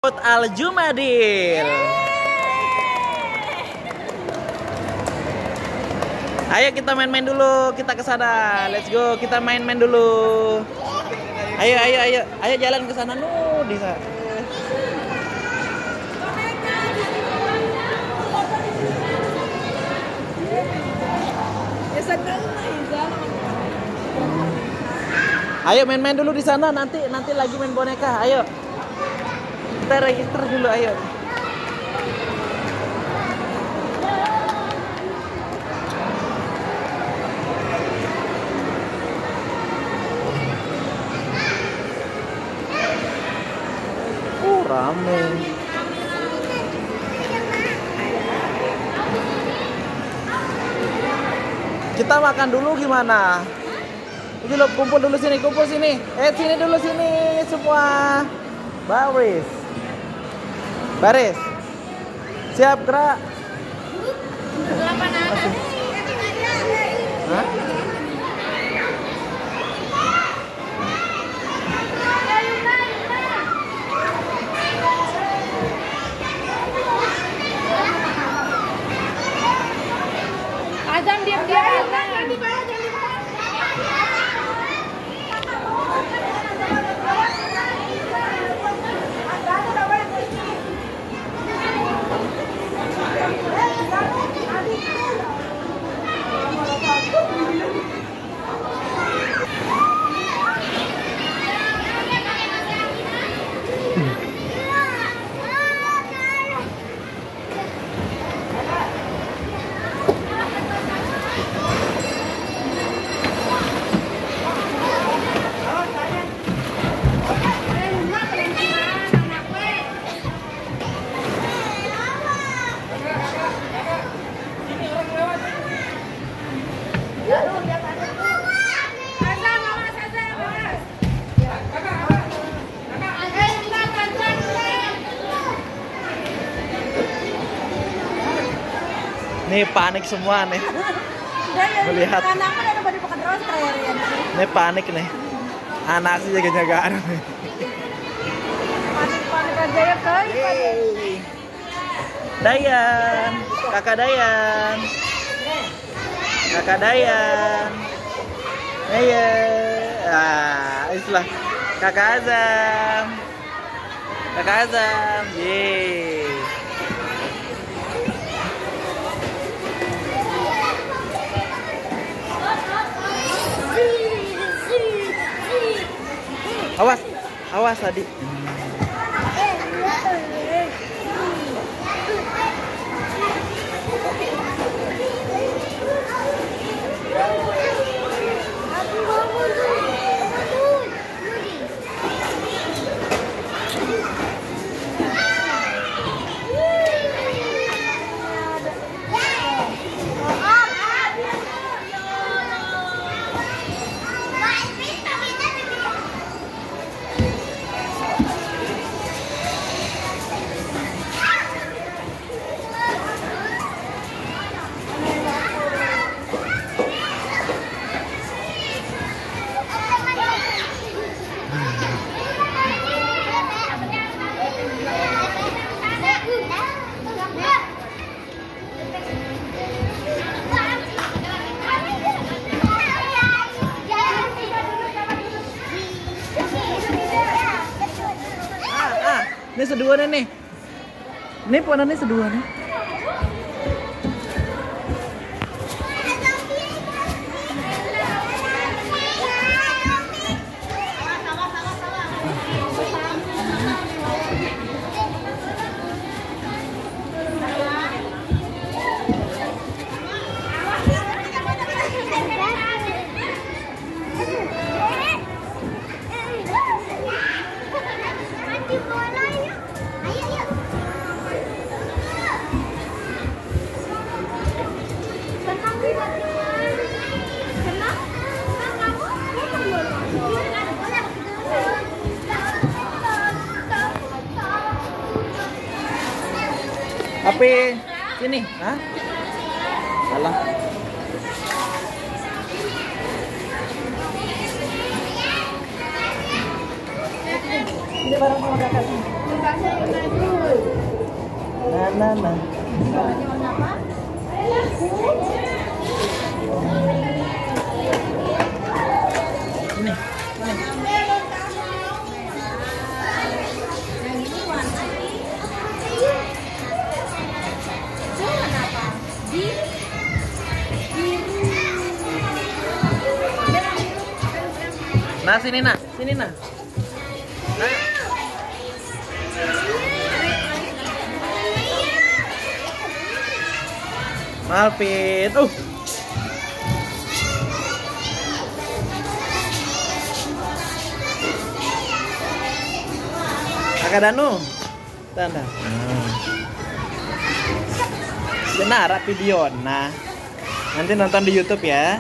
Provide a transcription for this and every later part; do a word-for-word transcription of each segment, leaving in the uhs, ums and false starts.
Al-Jumadil. Ayo kita main-main dulu, kita ke sana. Let's go, kita main-main dulu. Ayo, ayo, ayo, ayo jalan ke sana nu di sana. Ayo main-main dulu di sana, nanti nanti lagi main boneka. Ayo. Kita register dulu, ayo. Oh, rame. Kita makan dulu gimana? Ini lo kumpul dulu sini, kumpul sini. Eh sini dulu sini semua. Baris. Baris. Siap gerak. Hah? Azam diam-diam. Nih panik semua nih. Melihat. Nih panik nih. Anak sih jaga-jagaan. Panik-panik aja ya kak. Dayan, kakak Dayan, kakak Dayan. Iya, ah, istilah kakak Azam, kakak Azam, yeay. Awas, awas tadi. Ini seduanya nih. Ini puanannya seduanya. Tapi sini, hah? Salah. Ini barang sama kakak. na na na. Ini. Nah, sini nak, sini nak. Nah. Malvin, uh. Kakak Danu, tanda. Benar, video. Nah, nanti nonton di YouTube ya.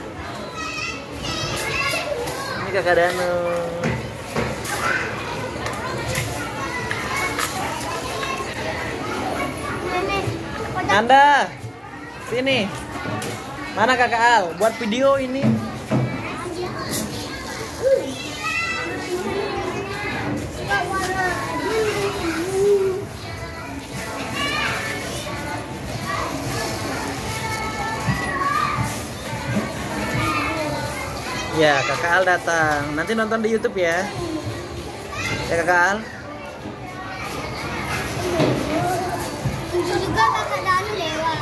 Ini Kakak Danu. Anda, sini. Mana Kakak Al? Buat video ini. Ya, Kakak Al datang. Nanti nonton di YouTube ya. Ya Kakak Al. Juga Kakak Danu lewat.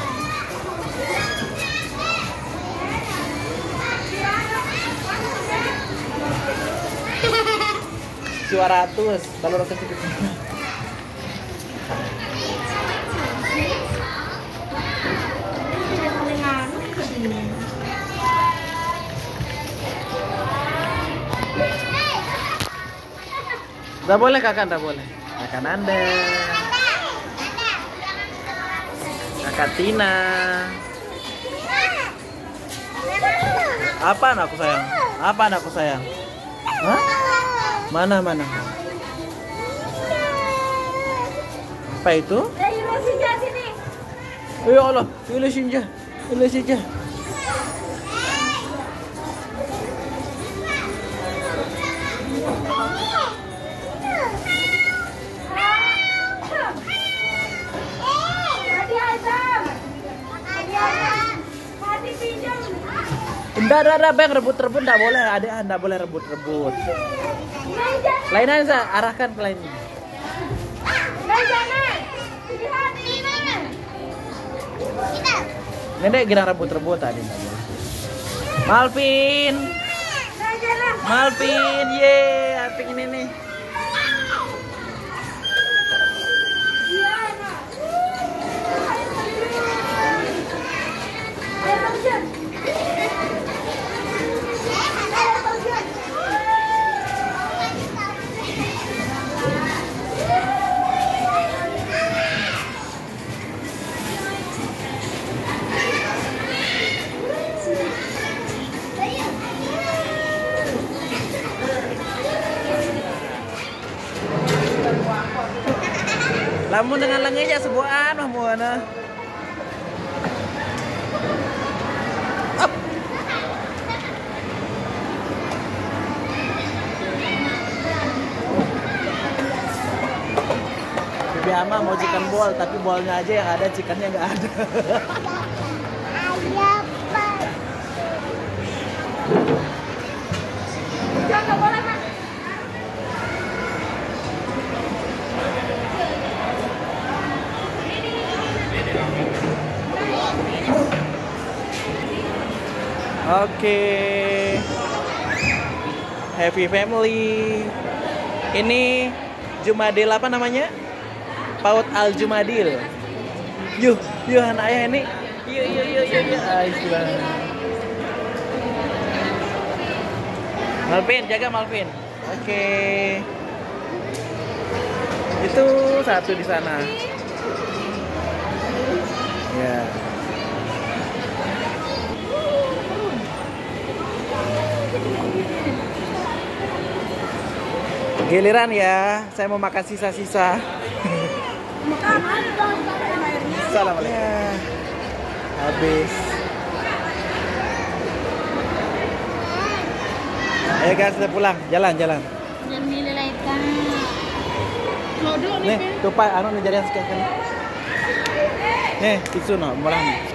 dua ratus kalau roket sedikit. Nggak boleh kakak, nggak boleh. Kakak Nanda, Kakak Tina. Apaan aku sayang? Apaan aku sayang? Hah? Mana mana? Apa itu? Ya Allah, pilih Sinja, pilih Sinja. Enggak, enggak, enggak, Bang, rebut-rebut enggak boleh. Adik, enggak boleh rebut-rebut. Lain aja, arahkan ke lainnya. Nenek girang rebut-rebut tadi enggak boleh. Malvin. Malvin, ye, apik ini nih. Lamun dengan lengan aja sebuah anu mau ana. Up. Bibi Ama mau chicken ball, tapi bolnya aja yang ada, chickennya nggak ada. Jangan boleh. Oke, happy family. Ini Jumadil apa namanya? Paut Al Jumadil. Yuh, yuh anak ayah ini. Yuh, yuh, yuh, yuh, yuh. Ah, istilah. Malvin, jaga Malvin. Oke. Itu satu di sana. Ya. Giliran ya, saya mau makan sisa-sisa. Assalamualaikum. Ya, habis. Ayo guys, kita pulang. Jalan, jalan. Nih, tupai anu nih jadian sekian. Nih, tisu no, murah nih.